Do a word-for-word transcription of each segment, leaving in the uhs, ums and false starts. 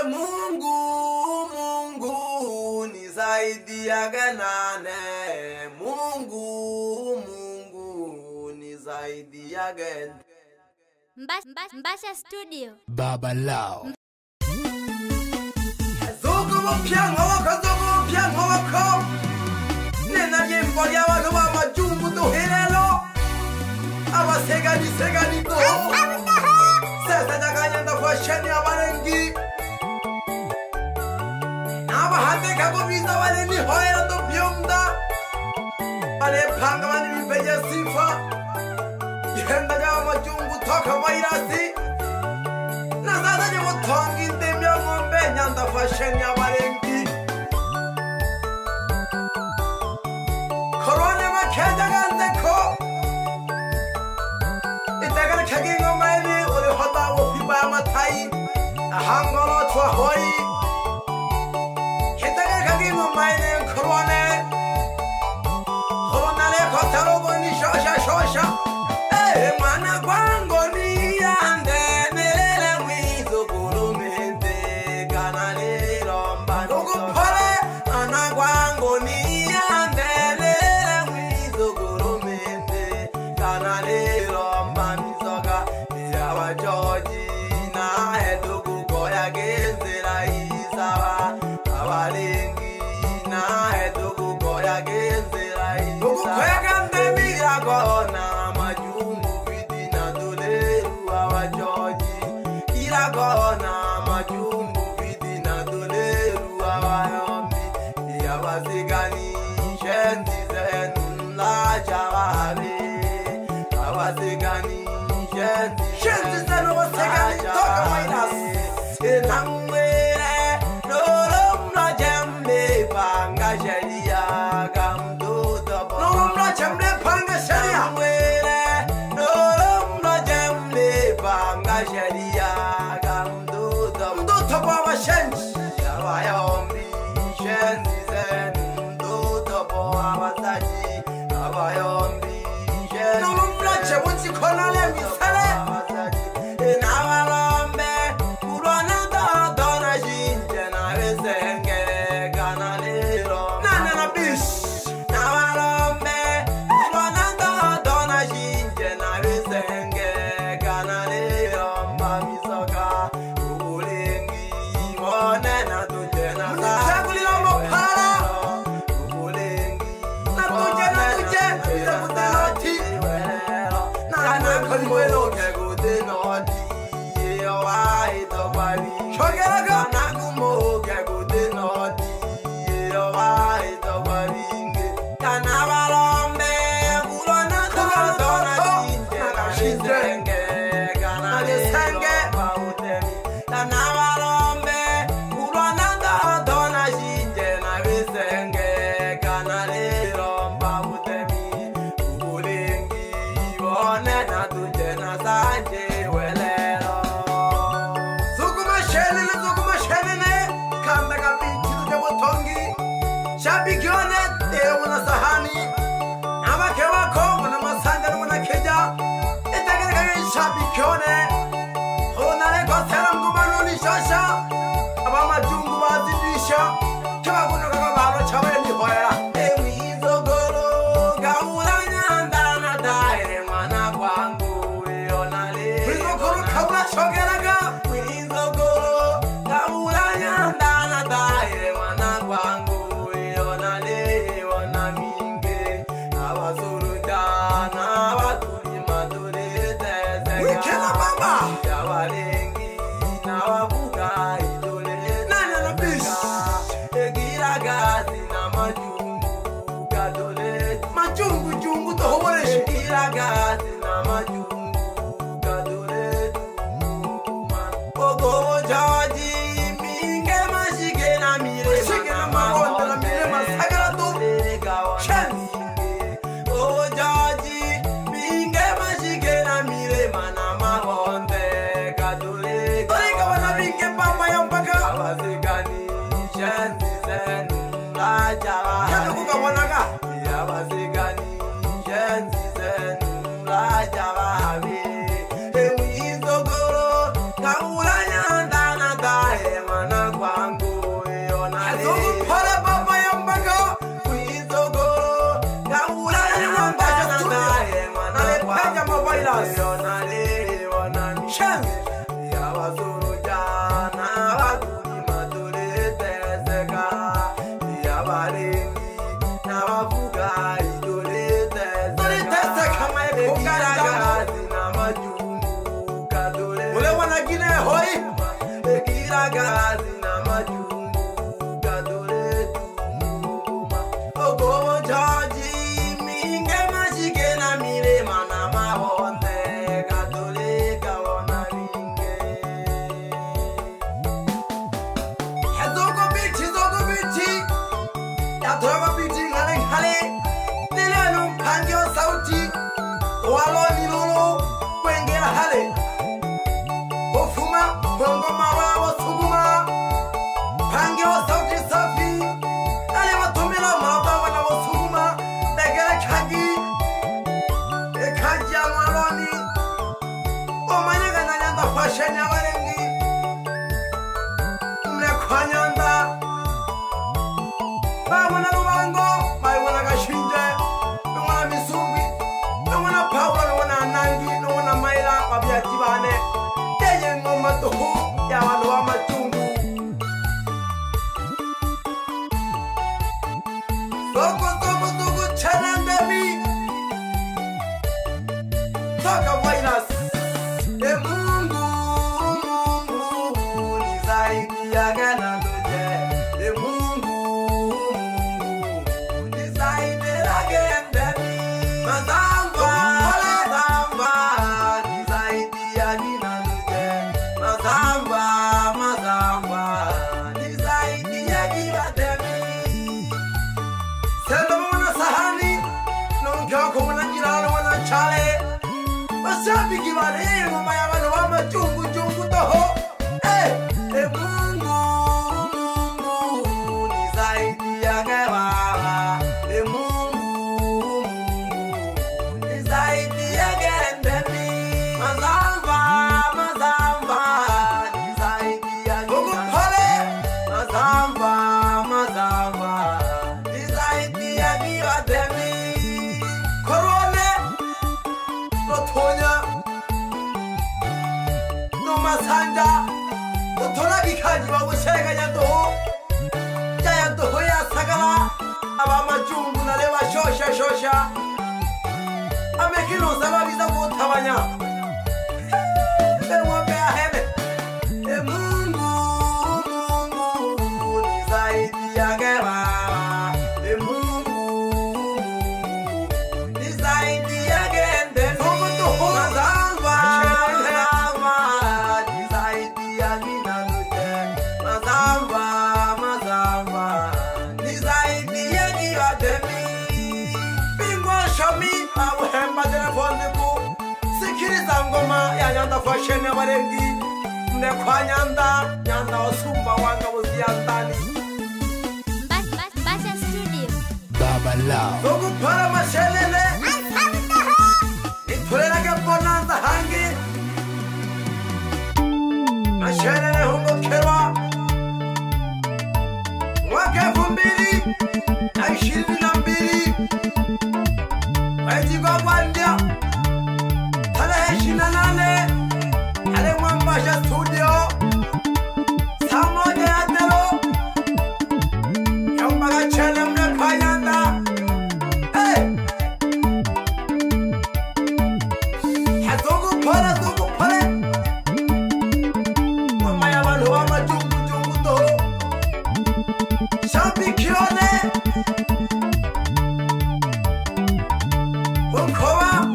Mungu, Mungu nisaidia nane. Mungu, Mungu nisaidia gani. Mbasha, Mbasha Studio. Baba Lao. Zugu mpyango wako, zugu mpyango wako. Nena jimbo ya watu wa majumbu duhilelo. Awa segani segani do. Sasa takanyenda kwa sheni ya warengi. Awa hate kako visa wale ni hoya do byumda. Wale panga wani mipeja sifa. Yenda ya majumbu toka wairasi. Na sasa jimu tongi ndemya ngombe nyanda kwa sheni ya warengi. Korone makeja gande ko. Itagana kagi ngomeni ule hoda wofiba matai. Ahangolo chwa hoi. Itagana kagi ngomeni korone. Korona le kotaro goni shosha shosha. Eh mana kwango ni ande nele mwizo kurumente kanale romba. Nugu pole ana kwango ni ande nele mwizo kurumente kanale romba mizoga ya wajoji na edugu koya genzera isawa abalengi na edugu koya genzera isawa nugu koya gande mira kona majungu vidina doleru abajoji ira kona majungu vidina doleru abayombi yabazigani shendi zenu la jawale abazigani shendi shendi zenu wasegani toka wainas enamwere norom na jembe panga sheria gamdudo norom na jembe panga sheria enamwere norom na jembe panga sheria gamdudo mdudo baba shendi abayombi shendi zenu mdudo baba zaji abayombi shendi norom na jembe kona le misale enabalombe kurona do dona jinje na besenge kanalero nana na bish nabalombe kurona do dona jinje na besenge kanalero mamisoka ubulengi mone na tuje na sakulira mopala ubulengi na tuje na tuje na kuteloti na na kolwelo kegute no di yo ai to bari shogeraga na gumo kegute no di yo ai to bari kana balombe kurona do dona jinje na shizenge kana lesenge bautemi kana balombe kurona do dona jinje na besenge kana lero bautemi ubulengi bone na tuje na sanje welero hoi Ekira gazi na majungu Gadole tumuma Ogowo jaji Minge majike na milema na mahonde Gadole kawana minge Hezogo bichi, zogo bichi Yatogo bichi ngale ngale Nilenu pangyo sauti Walo nilolo Kwengera hale Ofuma Bongo mawa wasuguma Pangyo sauti safi Ale watumila maraba wana wasuguma Negere kaji Ekaji ya mwaloni Omanyega na nyanda fashion ya walengi Mle kwa nyanda Bawana lubango Bawana gashinje Bawana misumbi Bawana paula Bawana nangi Bawana maila Babia jibane Yeye ngoma tuhu Ya waluwa machungu Soko soko soko Chalandabi Toka virus E mungu Mungu Ni zaidi ya gana doje E mungu Mungu Ni zaidi ya gendani Mazamba Mazamba Ni zaidi ya gina doje Mazamba Mazamba Ni zaidi ya gina demi Sendo mwana sahani Nongea kumuna jirano wana chale Wasabi kibale Ngoma ya wano wama chungu chungu toho Eh Eh mungu Mungu Ni zaidi ya gewa Eh mungu Mungu Ni zaidi ya gendeni Mazamba Mazamba Ni zaidi ya gina Mazamba Mazamba Ni zaidi ya gina demi Korone Notonya Nomasanja Notora kikaji Wabushega nyandoho Jaya ndoho ya sagala Abama jungu nalewa shosha shosha Amekino sababiza kutabanya Ewa bea hele E mungu Mungu Ni zaidi ya gewa E mungu Mungu Ni zaidi ya gende Mazamba Mazamba Ni zaidi ya gina nuje Mazamba Mazamba Ni zaidi ya giwa demi Bingwa shomi Awehemba telefoni ku Sikiriza ngoma ya nyanda fashion ya warengi Mne kwa nyanda Nyanda wasumba wanga wuziyandani Basha Studio. Baba Lao. Zogu para mashelele Itulera ke bonanza hangi Mashelele hungo kerwa Mwaka elfu mbili na ishirini na mbili Wajigwa Gwandia Tarehe ishirini na nane Ale Mwambasha Studio Saa moja ya tero Yambaga chele mle kwa nyanda Hey Hazogu pole, zogu pole Mama ya wanu wa majungu jungu to Shabi kione Unkowa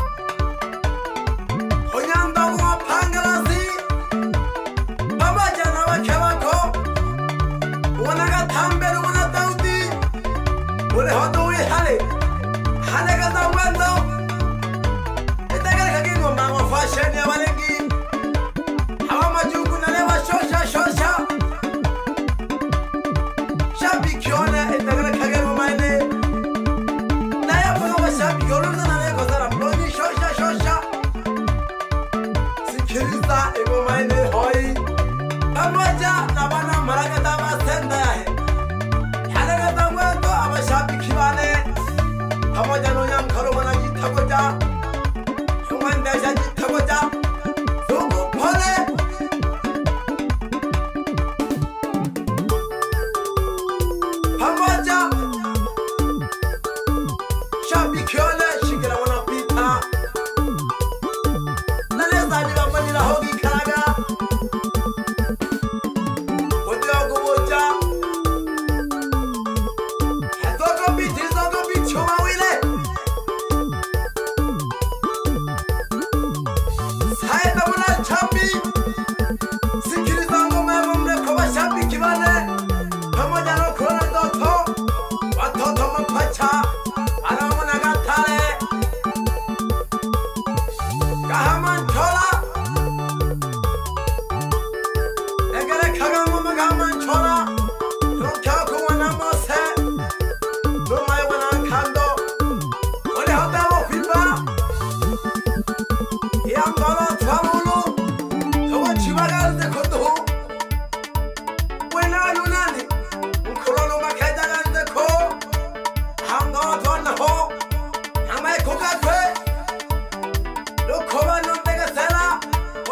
Onyanda wa pangalasi Baba jana wa kewako Wanaga tambere wana daudi Ule hodo ui hale Hale gaza wendo Itagare kagi ngoma wa fashion ya walengi Hawa majungu nalewa shosha shosha Shabi kione itagare kagi ngoma ine Naya mga wa shabi kione nale kozara mloni shosha shosha Sikiriza ngoma ine hoi Pamoja na wana maragata masenda yahe Hale gaza wendo ama shabi kibane Pamoja no yankaro wana jitagoja Yungandesha jitagoja Zogu pole Pamoja Shabi kione shigira wana pita Naleza nila manila hogi kala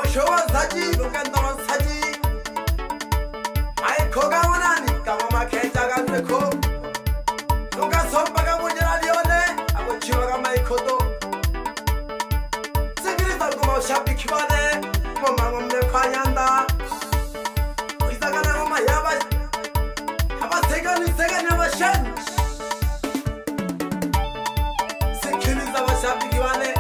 showa saji lukandama saji ai koga wanani kama makeja ganeko nuka sombaga mujera lione abo chiwaga maikodo sikiri 달고 뭐 샤피 키바네 뭐 망없네 과냥다 이사가나 엄마 야바 야바 세간이 세간이 야바 션 sikiri 자바 샤피 키바네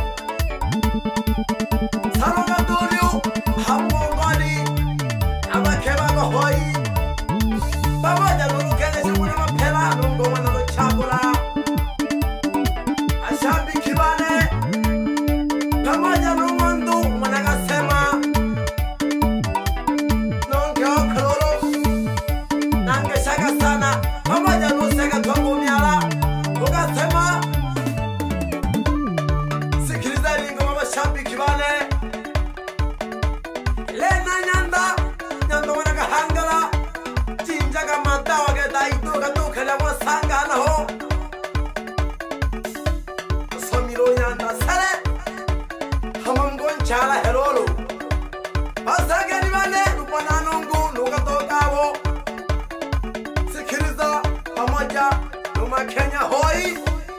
사로가 도류 한봉거리 야바 개바가 호이 바바자 노루 개네 시구나마 페라 농동만 너로 차고라 아 샤피 키바네 바바자 농원도 만나가 세마 농겨 크로로 난게 샤가사나 바바자 노세가 더고미야라 뭐가 세마 sikiri 자리 거마 샤피 키바네 레나 냔다 냔도 만나가 한가라 진짜가 맞다와게 나이도가 또 그냥 뭐 상가나 호 소미로 냔다 사레 함은곤 자라 헤로로 바사게니 말레 루파나농고 누가 또 가고 sikiriza pamoja numa Kenya hoi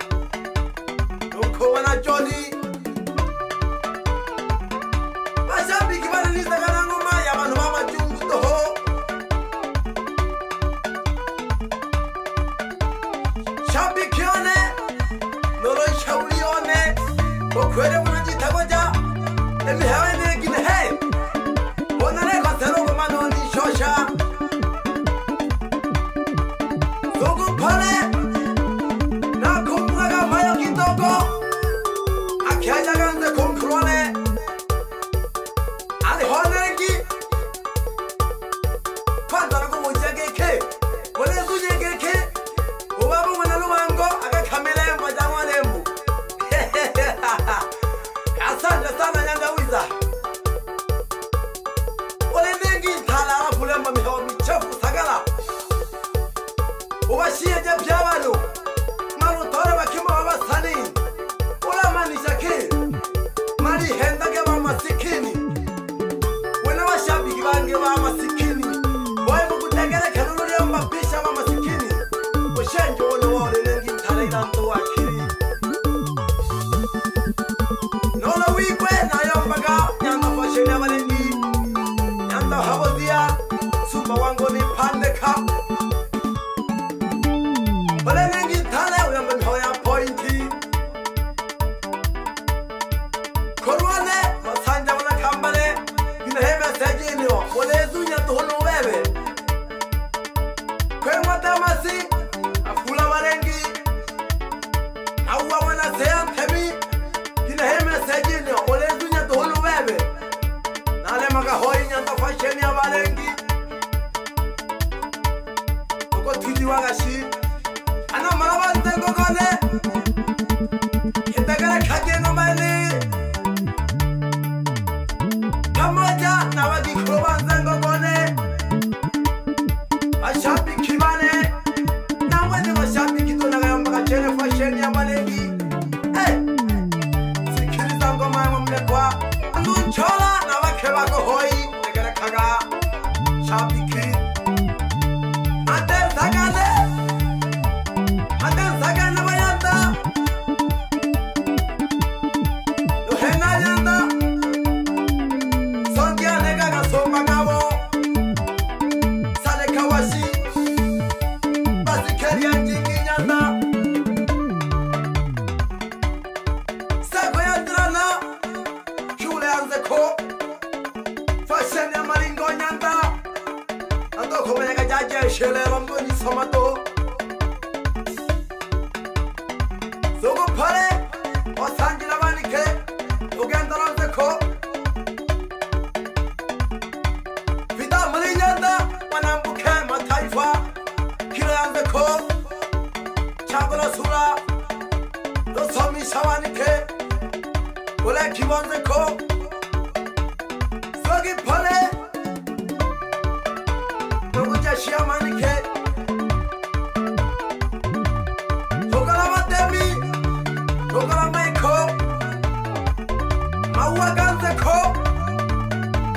nuko wana joli mashabiki bananiza kana ngoma ya bantu b'amajungu toho shabiki one noro shauri one okwere munajitagoja emihawe negine he onare batero kumanoni shosha zogo pale na kumwaga mayo kidogo akiaja ganze kumkrone ali honegi kwandara kumujegeke wale zujegeke ubabu mwana lumango agakamile majangwa lembu asante sana nyanda wiza wale nengi thala apulemba mihawa michafu sagala ubashiye je byabano maru tore bakima babasani ula manisha ke mari henda ke ba masikini wena bashabiki bange ba masikini boy mukutegere kanulu lyo mbabisha ba masikini ushenje wone wole nengi thala ilanto wakiri nola wikwe nayo mbaga nyanda fasheni abalengi nyanda habozia sumba wango ni pandeka wale nengi thala uyamba mhoya pointi korwane masanja wana kambale inaheme sejinio wale zunya tuhunu wewe kwe matamasi afula warengi awa wana seyan temi inaheme sejinio wale zunya tuhunu wewe nale maga hoi nyanda fasheni ya warengi uko tuji wagashi ana malawante ngogone hitagara kage ngomani pamoja na wagi krobanze ngogone ashabi kibane na wale washabi kitona gamba chene fashion ya malengi eh sikiriza ngoma mumlekwa nduchola na wake wako hoi tegara kaga shabiki atel sagale atel sagale bayanda lohena yanda songia nega ga soma gabo sale kawashi basikari anjingi nyanda sako yandrana shule anze ko fashion ya maringo nyanda ando komenya jaje shele rombo ni somato zogo pale osangira banike ugendana zeko vida malinyanda wanambuke mataifa kila yanzeko chagola sura dosomi shawanike ule kibonzeko zogi pale noguja shiamanike togala matemi togala maiko maua ganzeko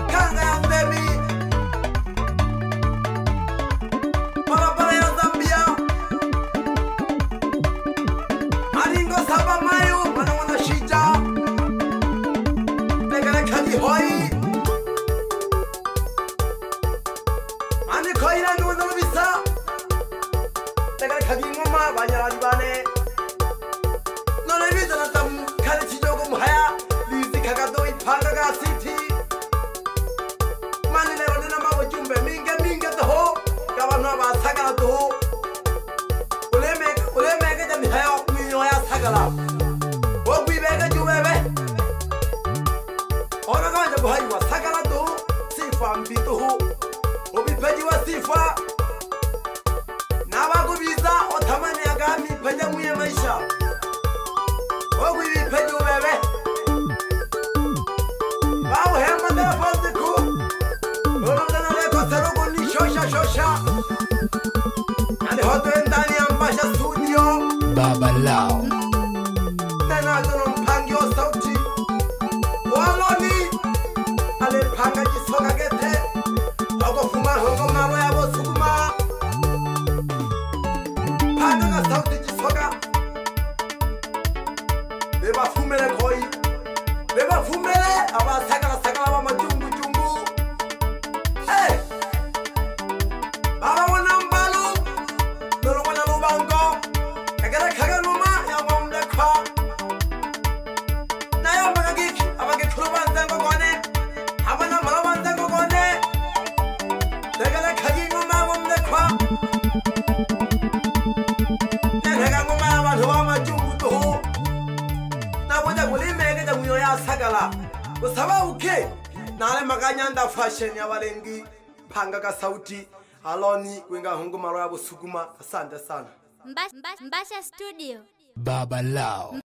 Sukuma banyarani bane none biza na tam kare chijogo muhaya lizi kagado ipanga ga city mani lero nina mawo jumbe minge minge toho gabano ba sagala toho uleme uleme ga jami hayo minyo ya sagala ogwi bega jubebe ona ga jabu hayo wa sagala toho sifa mbito ho obi peji wa sifa na ba go biza otamani aga mi peja muye maisha ogwi peji ubebe bawo hema da fondi ku ono dana le ko tarogo ni shosha shosha ale hoto ndani ambasha studio Baba Lao tena dono mpangyo sauti waloni ale panga jisoga gete ogo fuma hongo maro ya bo Sukuma panga ga sauti jisoga beba fumele koi beba fumele aba sagala sagala ba majungu jungu eh baba wana mbalu nolo wana lubango kagara kaga numa ya wamde kwa na yo magiki abage kurubanza ngone abana malabanza ngone kagara kagi numa wamde kwa nega ngoma abantu ba majungu toho naboja kulimeke ja muyo ya sagala kusaba uke nale maganyanda fashion ya balengi panga ka sauti aloni kwenga hongo maro ya Sukuma. Asante sana Mbasha Studio Baba Lao.